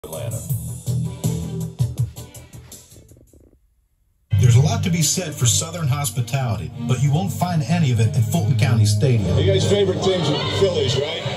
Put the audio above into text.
Atlanta. There's a lot to be said for Southern hospitality, but you won't find any of it at Fulton County Stadium. You guys' favorite teams are the Phillies, right?